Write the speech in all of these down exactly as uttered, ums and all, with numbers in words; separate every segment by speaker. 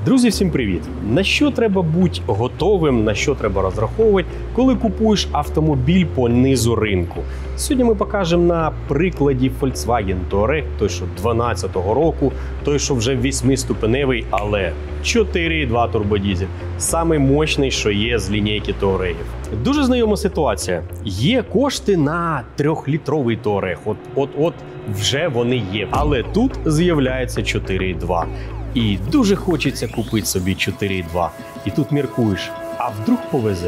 Speaker 1: Друзі, всім привіт! На що треба бути готовим, на що треба розраховувати, коли купуєш автомобіль по низу ринку? Сьогодні ми покажемо на прикладі Volkswagen Touareg, той, що дванадцятого року, той, що вже восьмиступеневий, але чотири і два турбодізель. Самий мощний, що є з лінійки Touareg. Дуже знайома ситуація. Є кошти на трьохлітровий Touareg, от-от вже вони є. Але тут з'являється чотири і два. І дуже хочеться купити собі чотири і два. І тут міркуєш, а вдруг повезе?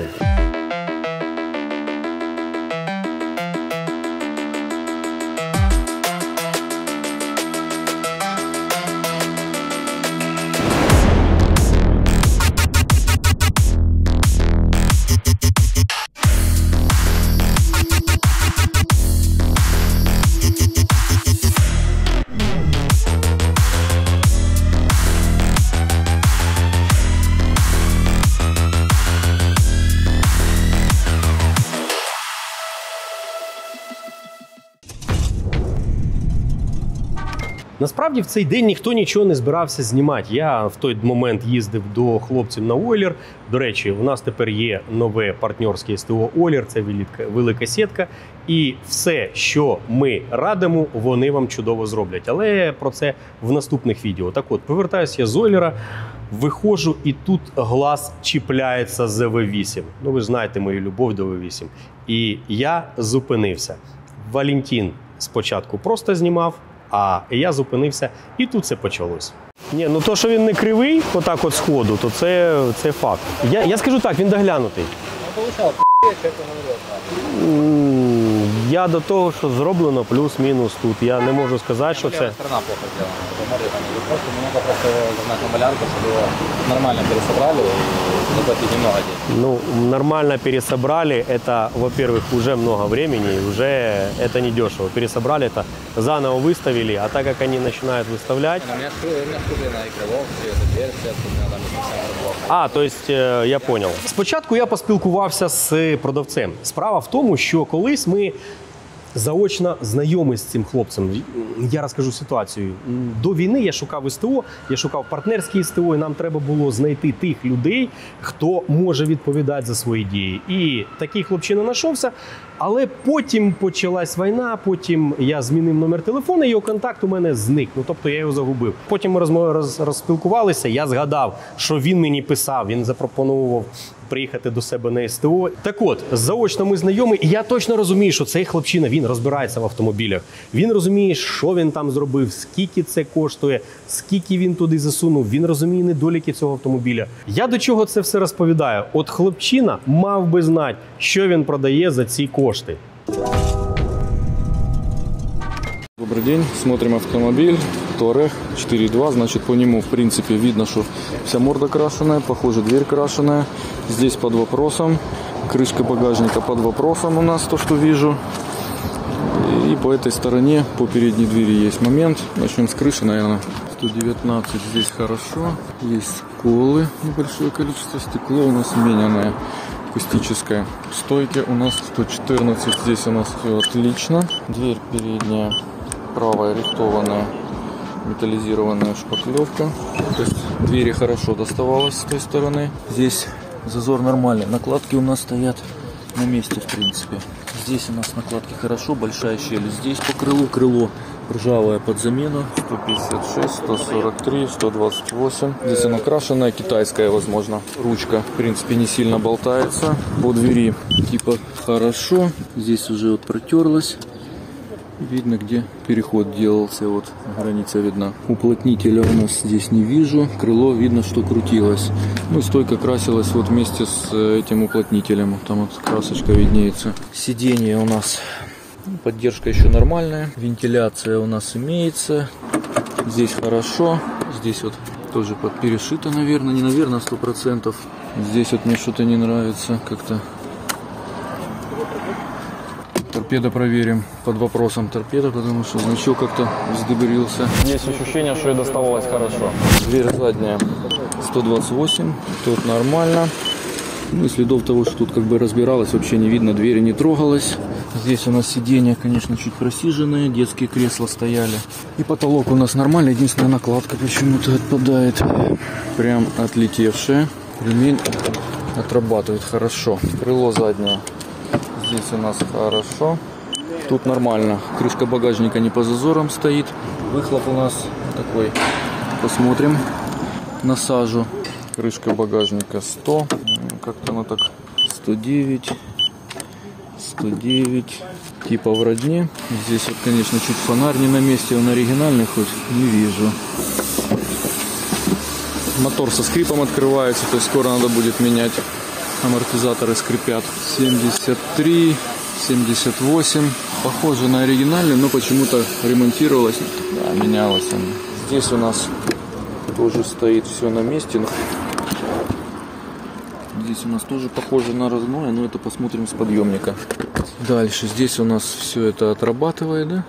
Speaker 1: Насправді в цей день ніхто нічого не збирався знімати. Я в той момент їздив до хлопців на Ойлер. До речі, у нас тепер є нове партнерське СТО Ойлер, це велика, велика сітка. І все, що ми радимо, вони вам чудово зроблять. Але про це в наступних відео. Так от, повертаюся я з Ойлера, виходжу і тут глаз чіпляється за ве вісім. Ну ви ж знаєте мою любов до ве вісім. І я зупинився. Валентин спочатку просто знімав, а я зупинився, і тут це почалось. Ні, ну то, що він не кривий, отак от сходу, то це, це факт. Я, я скажу так, він доглянутий. Я до того, що зроблено плюс-мінус тут. Я не можу сказати, що це...
Speaker 2: Сторона плохо сделана. Посмотри, там просто немного просто загнать на малярку, чтобы его нормально пересобрали и заплатить немного денег.
Speaker 1: Ну, нормально пересобрали, это, во-первых, уже много времени, уже это не дешево. Пересобрали, это заново выставили, а так как они начинают выставлять...
Speaker 2: У меня скруплено и крыло, все это дверь, все это там не совсем плохо.
Speaker 1: А, то есть, я понял. Спочатку я поспілкувався з продавцем. Справа в тому, що колись ми заочно знайомі з цим хлопцем. Я розкажу ситуацію. До війни я шукав СТО, я шукав партнерські СТО, і нам треба було знайти тих людей, хто може відповідати за свої дії. І такий хлопчина знайшовся, але потім почалась війна, потім я змінив номер телефону, і його контакт у мене зник. Ну, тобто я його загубив. Потім ми роз, роз, розспілкувалися, я згадав, що він мені писав, він запропонував приїхати до себе на СТО. Так от, заочно ми знайомі, і я точно розумію, що цей хлопчина, він розбирається в автомобілях. Він розуміє, що він там зробив, скільки це коштує, скільки він туди засунув. Він розуміє недоліки цього автомобіля. Я до чого це все розповідаю? От хлопчина мав би знати, що він продає за ці кошти.
Speaker 3: Добрый день, смотрим автомобиль Touareg четыре и два, значит по нему в принципе видно, что вся морда крашеная, похоже дверь крашеная, здесь под вопросом, крышка багажника под вопросом у нас, то что вижу, и по этой стороне, по передней двери есть момент, начнем с крыши, наверное. сто девятнадцать здесь хорошо, есть сколы, небольшое количество, стекло у нас мененное, акустическое. Стойки у нас сто четырнадцать, здесь у нас все отлично, дверь передняя. Правая рихтованная металлизированная шпаклевка. То есть двери хорошо доставалось с той стороны. Здесь зазор нормальный. Накладки у нас стоят на месте в принципе. Здесь у нас накладки хорошо, большая щель. Здесь по крылу крыло ржавое под замену. сто пятьдесят шесть, сто сорок три, сто двадцать восемь. Здесь оно крашеное, китайская возможно. Ручка в принципе не сильно болтается. По двери типа хорошо. Здесь уже вот протерлась. Видно, где переход делался, вот граница видна. Уплотнителя у нас здесь не вижу, крыло видно, что крутилось. Ну, стойка красилась вот вместе с этим уплотнителем, там вот красочка виднеется. Сиденье у нас, поддержка еще нормальная, вентиляция у нас имеется. Здесь хорошо, здесь вот тоже подперешито, наверное, не наверное, сто процентов. Здесь вот мне что-то не нравится, как-то. Торпеда проверим, под вопросом торпеда, потому что значок как-то вздыбрился.
Speaker 4: Есть ощущение, что и доставалось хорошо.
Speaker 3: Дверь задняя сто двадцать восемь, тут нормально. Ну и следов того, что тут как бы разбиралось, вообще не видно, двери не трогалась. Здесь у нас сиденья, конечно, чуть просиженные, детские кресла стояли. И потолок у нас нормальный, единственная накладка почему-то отпадает. Прям отлетевшая. Ремень отрабатывает хорошо. Крыло заднее здесь у нас хорошо. Тут нормально. Крышка багажника не по зазорам стоит. Выхлоп у нас такой. Посмотрим. Насажу. Крышка багажника сто. Как-то оно так. сто девять. сто девять. Типа в родне. Здесь вот, конечно, чуть фонарь не на месте. Он оригинальный хоть? Не вижу. Мотор со скрипом открывается. То есть скоро надо будет менять. Амортизаторы скрипят. семьдесят три. семьдесят восемь. Похоже на оригинальный, но почему-то ремонтировалось. Да, менялось оно. Здесь у нас тоже стоит все на месте. Здесь у нас тоже похоже на родное, но это посмотрим с подъемника. Дальше здесь у нас все это отрабатывает, да?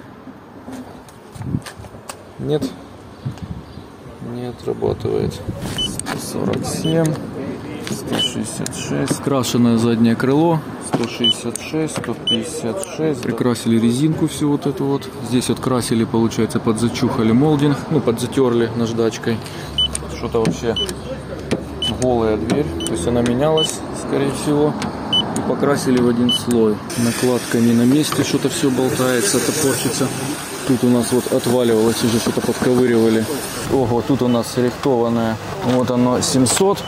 Speaker 3: Нет? Не отрабатывает. сто сорок семь. сто шестьдесят шесть. Крашеное заднее крыло. сто шестьдесят шесть, сто пятьдесят шесть. Прикрасили резинку всю вот эту вот. Здесь вот красили, получается, подзачухали молдинг. Ну, подзатерли наждачкой. Что-то вообще голая дверь. То есть она менялась, скорее всего. И покрасили в один слой. Накладка не на месте, что-то все болтается, топорщится. Тут у нас вот отваливалось, уже что-то подковыривали. Ого, тут у нас рихтованное. Вот оно семьсот.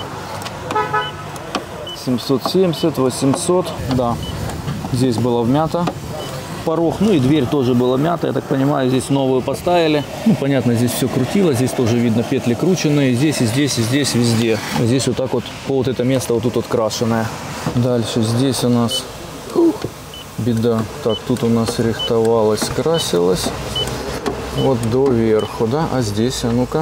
Speaker 3: семьсот семьдесят, восемьсот, да, здесь было вмято порог, ну и дверь тоже была мята, я так понимаю, здесь новую поставили, ну понятно, здесь все крутило, здесь тоже видно петли крученные, здесь и здесь и здесь везде, здесь вот так вот по вот это место вот тут вот крашеное. Дальше здесь у нас ух, беда, так, тут у нас рихтовалось, красилось, вот до верху, да, а здесь, а ну-ка.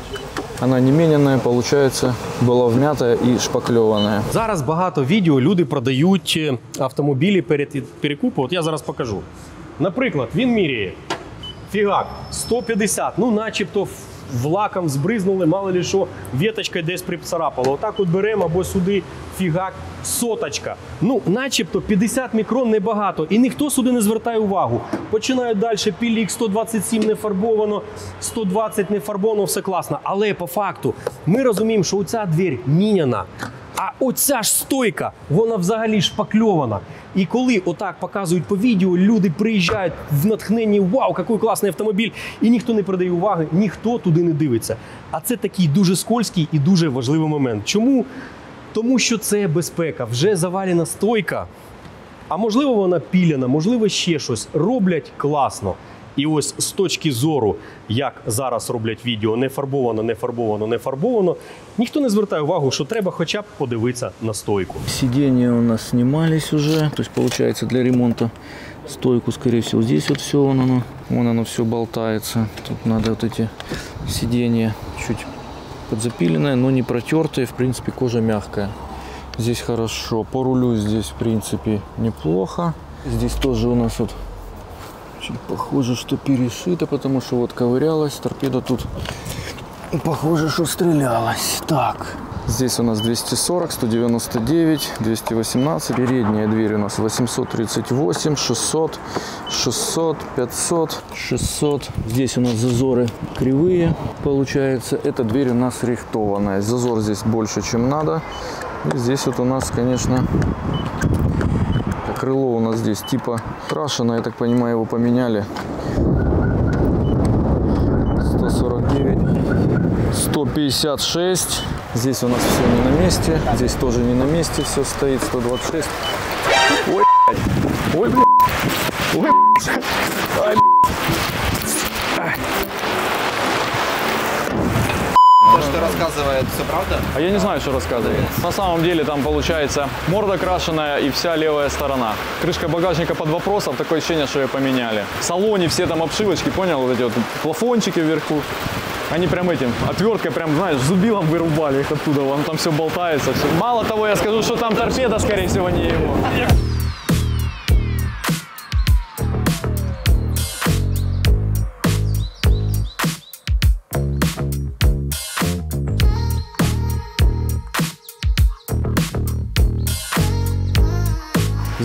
Speaker 3: Она не міняна, получается, була вмята і шпакльована.
Speaker 1: Зараз багато відео люди продають автомобілі перед перекупом. От я зараз покажу. Наприклад, він міряє. Фігак, сто п'ятдесят. Ну, начебто в лаком збризнули, мало ли що, віточкою десь прицарапало. Отак от беремо або сюди фігак, соточка. Ну, начебто п'ятдесят мікрон небагато. І ніхто сюди не звертає увагу. Починають далі, пілік сто двадцять сім не фарбовано, сто двадцять не фарбовано, все класно. Але по факту ми розуміємо, що оця двір міняна. А оця ж стойка, вона взагалі шпакльована. І коли отак показують по відео, люди приїжджають в натхненні, вау, який класний автомобіль, і ніхто не придає уваги, ніхто туди не дивиться. А це такий дуже скользький і дуже важливий момент. Чому? Тому що це безпека, вже завалена стойка, а можливо вона піляна, можливо ще щось. Роблять класно. І ось з точки зору, як зараз роблять відео, не фарбовано, не фарбовано, не фарбовано, ніхто не звертає увагу, що треба хоча б подивитися на стойку.
Speaker 3: Сиденья у нас снимались уже, то есть получается для ремонта стойку, скорее всего, здесь вот все вон оно, вон оно все болтается. Тут надо вот эти сиденья чуть подзапиленные, но не протертые, в принципе кожа мягкая. Здесь хорошо, по рулю здесь в принципе неплохо. Здесь тоже у нас вот чуть похоже, что перешито, потому что вот ковырялась, торпеда тут похоже, что стрелялась. Так, здесь у нас двести сорок, сто девяносто девять, двести восемнадцать. Передняя дверь у нас восемьсот тридцать восемь, шестьсот, шестьсот, пятьсот, шестьсот. Здесь у нас зазоры кривые, получается. Эта дверь у нас рихтованная. Зазор здесь больше, чем надо. И здесь вот у нас, конечно, крыло у нас здесь типа крашено, я так понимаю, его поменяли. сто сорок девять, сто пятьдесят шесть. Здесь у нас все не на месте. Здесь тоже не на месте все стоит. сто двадцать шесть. Ой, блядь. Ой, блядь. Ой, блядь. Ай, блядь.
Speaker 2: То, что рассказывает, все правда?
Speaker 4: А я не знаю, что рассказывает. На самом деле там получается морда крашеная и вся левая сторона. Крышка багажника под вопросом, такое ощущение, что ее поменяли. В салоне все там обшивочки, понял, вот эти вот плафончики вверху. Они прям этим, отверткой прям, знаешь, зубилом вырубали их оттуда, вон там все болтается. Все. Мало того, я скажу, что там торпеда, скорее всего, не его.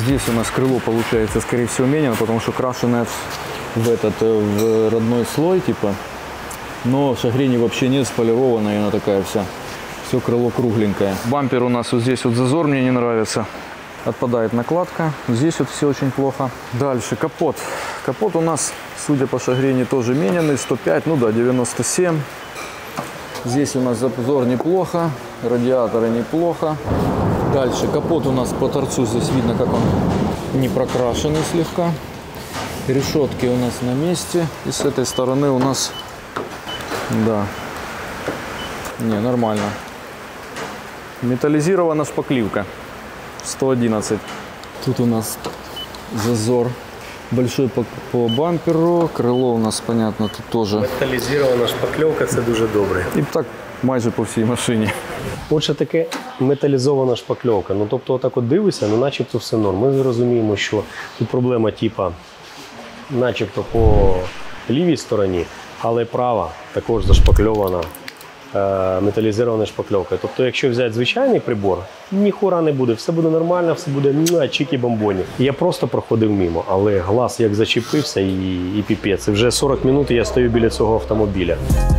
Speaker 3: Здесь у нас крыло получается, скорее всего, менено, потому что крашеное в этот в родной слой, типа. Но шагрени вообще нет, сполированная, она такая вся. Все крыло кругленькое. Бампер у нас вот здесь вот зазор мне не нравится. Отпадает накладка. Здесь вот все очень плохо. Дальше капот. Капот у нас, судя по шагрени, тоже мененный. сто пять, ну да, девяносто семь. Здесь у нас зазор неплохо. Радиаторы неплохо. Дальше капот у нас по торцу. Здесь видно, как он не прокрашенный слегка. Решетки у нас на месте. И с этой стороны у нас, да, не, нормально. Металлизирована шпаклевка. сто одиннадцать. Тут у нас зазор большой по, по бамперу. Крыло у нас, понятно, тут тоже.
Speaker 1: Металізована шпакльовка – це дуже добре.
Speaker 3: І так майже по всій машині.
Speaker 1: Отже, таке металізована шпакльовка. Ну, тобто, отак от дивишся, ну начебто все норм. Ми розуміємо, що тут проблема типа, начебто по лівій стороні, але права також зашпакльована е, металізованою шпакльовкою. Тобто, якщо взяти звичайний прибор, ніхура не буде, все буде нормально, все буде ну, чікі-бомбоні. Я просто проходив мимо, але глаз як зачепився і, і піпець. І вже сорок хвилин я стою біля цього автомобіля.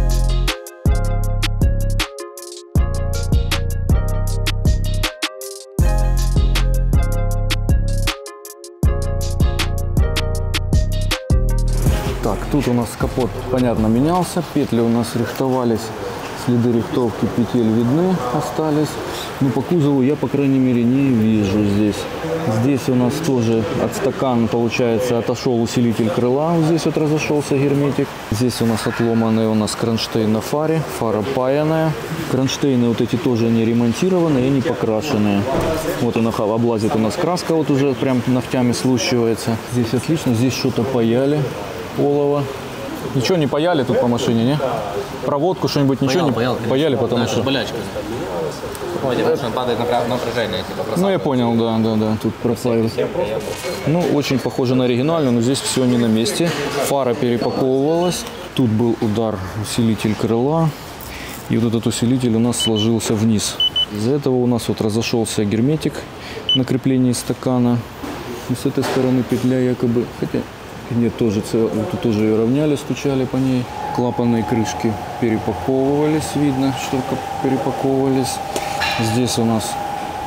Speaker 3: Так, тут у нас капот, понятно, менялся. Петли у нас рихтовались. Следы рихтовки петель видны, остались. Но по кузову я, по крайней мере, не вижу здесь. Здесь у нас тоже от стакана, получается, отошел усилитель крыла. Вот здесь вот разошелся герметик. Здесь у нас отломанный у нас кронштейн на фаре. Фара паянная. Кронштейны вот эти тоже не ремонтированные и не покрашенные. Вот она облазит у нас краска, вот уже прям ногтями слущивается. Здесь отлично. Здесь что-то паяли. Олово. Ничего не паяли тут по машине, не? Проводку, что-нибудь ничего
Speaker 2: Паял,
Speaker 3: не
Speaker 2: паял,
Speaker 3: паяли, потому
Speaker 2: да,
Speaker 3: что...
Speaker 2: болячка. Он падает напряжение. Типа,
Speaker 3: Ну, я понял, да, да, да, тут профайл. Ну, очень похоже на оригинальную, но здесь все не на месте. Фара перепаковывалась. Тут был удар, усилитель крыла. И вот этот усилитель у нас сложился вниз. Из-за этого у нас вот разошелся герметик на креплении стакана. И с этой стороны петля якобы... Хотя... Нет, тоже, тут тоже ее равняли, стучали по ней. Клапанные крышки перепаковывались, видно, что перепаковывались. Здесь у нас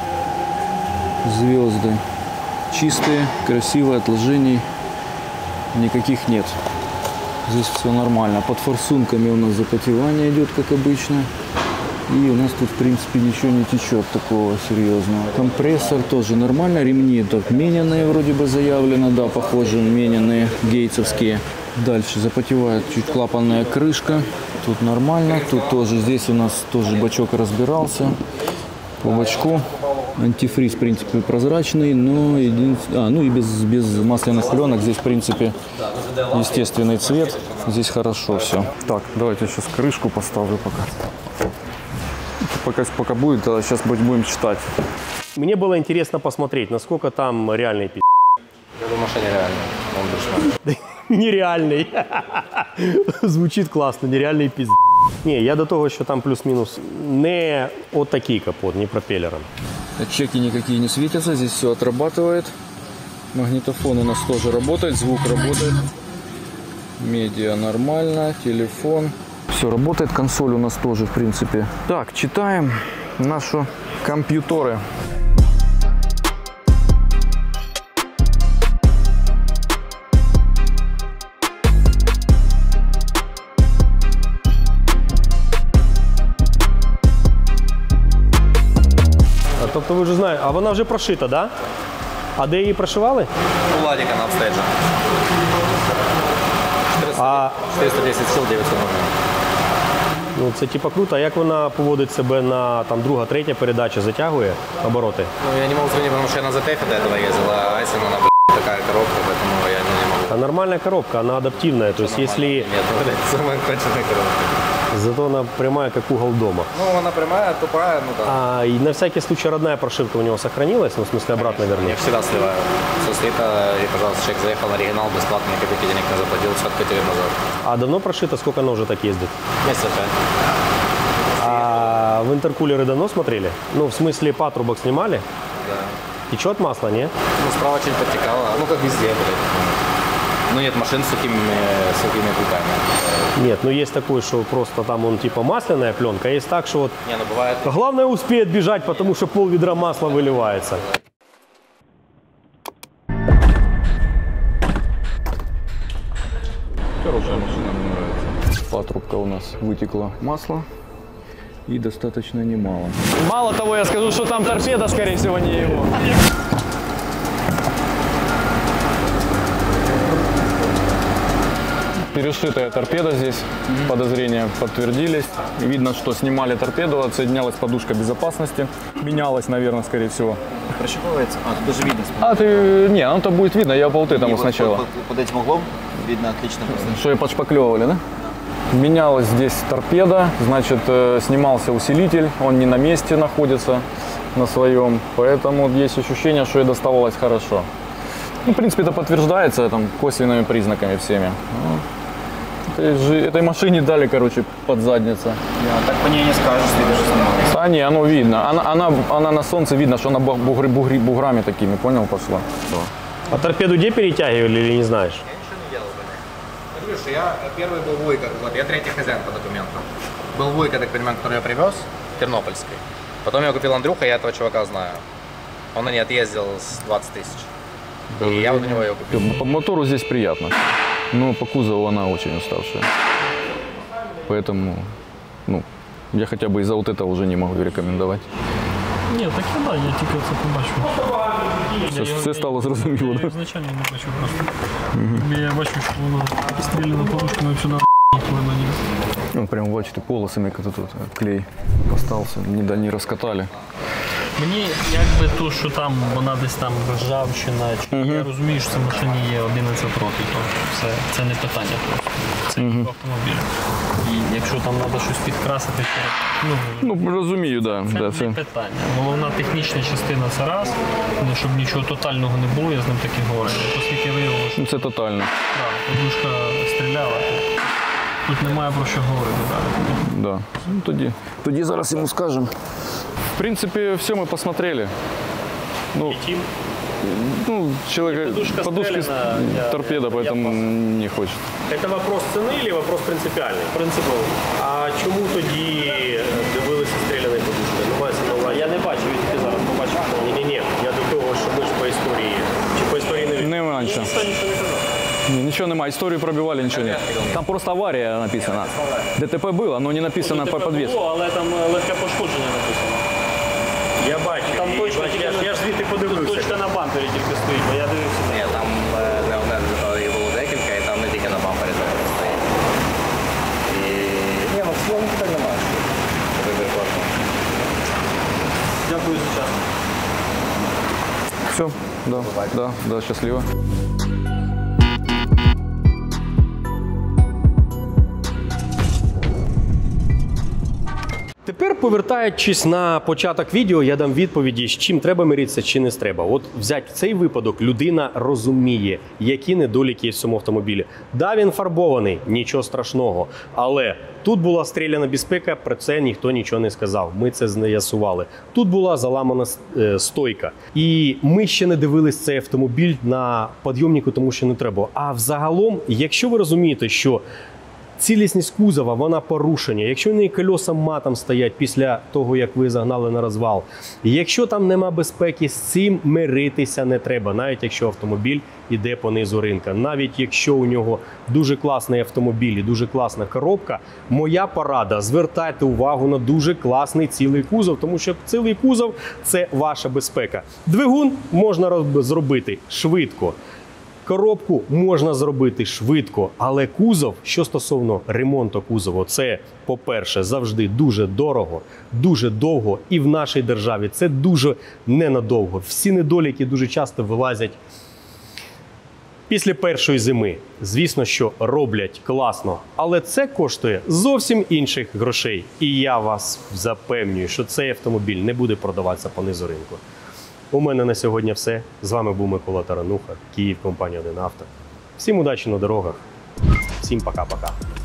Speaker 3: звезды чистые, красивые, отложений никаких нет. Здесь все нормально. Под форсунками у нас запотевание идет, как обычно. И у нас тут, в принципе, ничего не течет такого серьезного. Компрессор тоже нормально. Ремни так мененные вроде бы заявлено. Да, похоже, мененные, гейтсовские. Дальше запотевает чуть клапанная крышка. Тут нормально. Тут тоже, здесь у нас тоже бачок разбирался. По бачку. Антифриз, в принципе, прозрачный, но единственное... А, ну и без, без масляных пленок. Здесь, в принципе, естественный цвет. Здесь хорошо все. Так, давайте сейчас крышку поставлю пока. Пока, пока будет, а сейчас будем читать.
Speaker 1: Мне было интересно посмотреть, насколько там реальный пи***.
Speaker 2: Я думаю, что нереально. Он душман.
Speaker 1: Нереальний. Звучить класно, нереальний пиздец. Ні, я до того, що там плюс-мінус не отакий капот, не пропеллером.
Speaker 3: Чеки никакие не светятся, здесь все отрабатывает. Магнитофон у нас тоже работает, звук работает. Медиа нормально, телефон. Все работает, консоль у нас тоже, в принципе. Так, читаем наши компьютеры.
Speaker 1: Тобто ви вже знаєте, а вона вже прошита, да? А де її прошивали?
Speaker 2: У Владика на апстейджа.
Speaker 1: А,
Speaker 2: четыреста десять сил, девять номер.
Speaker 1: ну, це типа круто. А як вона поводить себе на там, друга, третя передача, затягує обороти?
Speaker 2: Ну, я не могу сравнить, потому что я на зет еф до этого ездил, а Айсен, она, блядь, такая коробка, поэтому я не могу.
Speaker 1: А нормальная коробка, она адаптивная. То есть если...
Speaker 2: Нет, блядь, самая конченая коробка.
Speaker 1: Зато она прямая, как угол дома.
Speaker 2: Ну, она прямая, тупая, ну да.
Speaker 1: А и на всякий случай родная прошивка у него сохранилась, ну, в смысле, обратно
Speaker 2: Я
Speaker 1: вернуть.
Speaker 2: всегда сливаю. Все слито, и, пожалуйста, человек заехал на оригинал бесплатно, ни копейки денег не заплатил, все откатили назад.
Speaker 1: А давно прошита? Сколько она уже так ездит?
Speaker 2: Месяца пять.
Speaker 1: А в интеркулеры давно смотрели? Ну, в смысле, патрубок снимали?
Speaker 2: Да.
Speaker 1: Течет масло, не?
Speaker 2: Ну, справа чуть подтекало, ну, как везде, блядь. Ну, нет машин с такими, с такими путями.
Speaker 1: Нет, ну есть такой, что просто там он типа масляная пленка, а есть так, что вот
Speaker 2: Не, ну, бывает...
Speaker 1: главное успеет бежать, потому что пол ведра масла выливается.
Speaker 3: Хорошая машина, мне нравится. Патрубка у нас вытекло масло. И достаточно немало.
Speaker 4: Мало того, я скажу, что там торпеда, скорее всего, не его. Перешитая торпеда здесь, подозрения подтвердились. Видно, что снимали торпеду, отсоединялась подушка безопасности. Менялась, наверное, скорее всего.
Speaker 2: Прощупывается? А, тут даже видно.
Speaker 4: А ты... Не, ну то будет видно, я по вот этому
Speaker 2: Вот
Speaker 4: сначала.
Speaker 2: Под, под, под этим углом видно отлично. Просто.
Speaker 4: Что и подшпаклевывали, да? Менялась здесь торпеда, значит, э, снимался усилитель, он не на месте находится, на своем, поэтому есть ощущение, что и доставалось хорошо. Ну, в принципе, это подтверждается там, косвенными признаками всеми. Ну, этой, же, этой машине дали, короче, под задницу.
Speaker 2: Да, так по ней не скажешь, что даже снималось.
Speaker 4: А не, оно видно. Она, она, она на солнце видно, что она бугри, бугри, буграми такими, понял, пошла.
Speaker 1: А торпеду где перетягивали или не знаешь?
Speaker 2: Я ничего не делал, блядь. Говорю, что я первый был Войко, вот, я третий хозяин по документам. Был Войко, так понимаю, который я привез, Тернопольский. Потом я купил Андрюха, я этого чувака знаю. Он на ней отъездил с двадцать тысяч. И я вот у него ее купил.
Speaker 4: По мотору здесь приятно, но по кузову она очень уставшая. Поэтому, ну, я хотя бы из-за вот этого уже не могу рекомендовать.
Speaker 5: Ні, так і да, я тільки це побачив.
Speaker 4: Все, все стало зрозуміло,
Speaker 5: Я
Speaker 4: так?
Speaker 5: ізначально не бачив просто. Якби я бачив, що воно стріляна подушками сюди вплинуло ні.
Speaker 4: Ну, прям, бачите, полосами как-то тут клей остался, не, да, не раскатали.
Speaker 5: Мені якби то, що там вона десь там ржавчина, чи я розумію, що це машині є одинадцять років, то це, це не питання просто. Це uh автомобіль. І якщо там треба щось підкрасити, то ну,
Speaker 4: Ну, розумію, да.
Speaker 5: це
Speaker 4: да
Speaker 5: не
Speaker 4: це.
Speaker 5: питання. Головна технічна частина це раз, ну, щоб нічого тотального не було, я з ним так і говорю. Оскільки виявилося, що
Speaker 4: Ну, це тотально.
Speaker 5: да, подушка стріляла, то тут немає про що говорити далі.
Speaker 4: Да. Ну, тоді, тоді зараз йому скажемо. В принципе, все мы посмотрели. Ну, ну человек,
Speaker 1: Подушка
Speaker 4: подушки,
Speaker 1: стрелянная, я-
Speaker 4: торпеда,
Speaker 1: я-
Speaker 4: поэтому
Speaker 1: я
Speaker 4: не хочет.
Speaker 1: Це вопрос ціни чи вопрос принципіальний?
Speaker 5: Принципово.
Speaker 1: А чому тоді дивилися стріляної подушки? Ну, мається на увазі. Я не бачив, я тільки зараз побачив. Ні-ні-ні, я до того, що ми ж по історії. Чи по історії не від...
Speaker 4: Не менше.
Speaker 1: Ніхто нічого не казав.
Speaker 4: Ні, нічого немає, історію пробивали, нічого нет. Там просто аварія написана. ДТП було, но не написано по подвесу.
Speaker 5: Було, але там легке пошкодження написано.
Speaker 1: Я бачу.
Speaker 5: Там
Speaker 1: І
Speaker 5: точка,
Speaker 1: бачу,
Speaker 5: тільки
Speaker 1: я, ж-
Speaker 5: на-
Speaker 1: я ж звідти
Speaker 5: Тут
Speaker 1: подивився.
Speaker 5: точка на бампері тільки стоїть, бо я дивився.
Speaker 2: Ні, там е, не одне їх було декілька, і там не тільки на бампері стоїть. І... Ні, ну в цілому питань немає. Вибір кожного.
Speaker 5: Дякую за час.
Speaker 4: Все, да, да, да, щасливо.
Speaker 1: Тепер, повертаючись на початок відео, я дам відповіді, з чим треба миритися, чи не треба. От взяти цей випадок, людина розуміє, які недоліки є в цьому автомобілі. Да, він фарбований, нічого страшного. Але тут була стріляна безпека, про це ніхто нічого не сказав. Ми це з'ясували. Тут була заламана е, стойка. І ми ще не дивились цей автомобіль на підйомнику, тому що не треба. А взагалом, якщо ви розумієте, що цілісність кузова, вона порушення. Якщо в неї колеса матом стоять після того, як ви загнали на розвал, якщо там нема безпеки, з цим миритися не треба, навіть якщо автомобіль іде по низу ринка. Навіть якщо у нього дуже класний автомобіль і дуже класна коробка, моя порада – звертайте увагу на дуже класний цілий кузов, тому що цілий кузов – це ваша безпека. Двигун можна роз- зробити швидко. Коробку можна зробити швидко, але кузов, що стосовно ремонту кузову, це, по-перше, завжди дуже дорого, дуже довго, і в нашій державі це дуже ненадовго. Всі недоліки дуже часто вилазять після першої зими. Звісно, що роблять класно, але це коштує зовсім інших грошей. І я вас запевнюю, що цей автомобіль не буде продаватися по низу ринку. У мене на сьогодні все. З вами був Микола Тарануха, Київ, компанія один авто. Всім удачі на дорогах. Всім пока-пока.